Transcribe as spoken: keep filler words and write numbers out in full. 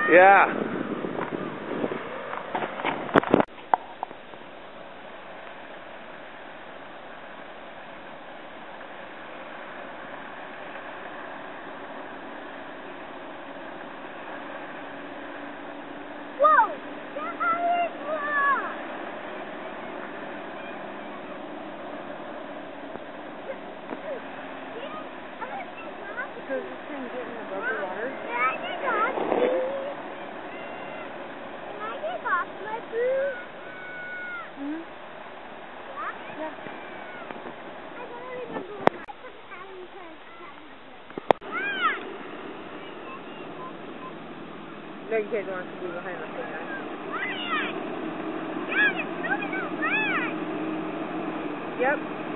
Yeah. Whoa! That iron block! Because this thing getting above the water. Can I take off, please? Can I take off my boots? Hmm? Yeah? Yeah. I don't remember when I put the Allen card down. No, you guys want to be behind the thing. Dad, it's moving around! Yep.